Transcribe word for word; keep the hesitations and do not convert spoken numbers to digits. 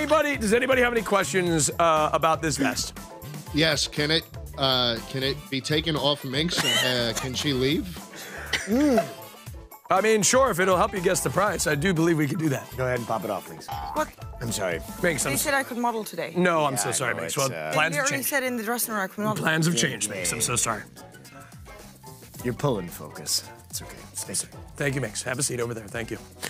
anybody does anybody have any questions uh, about this vest? Yes. Can it uh, can it be taken off Minx and uh, can she leave? I mean, sure, if it'll help you guess the price. I do believe we could do that. Go ahead and pop it off, please. What? I'm sorry. Minx, I'm They said I could model today. No, I'm Yeah, so I sorry, know, Minx. it's, Well, uh, plans They have already changed. said in the dressing room I could model. Plans have changed, Minx. I'm so sorry. You're pulling focus. It's okay. It's fine. Thank you, Minx. Have a seat over there. Thank you.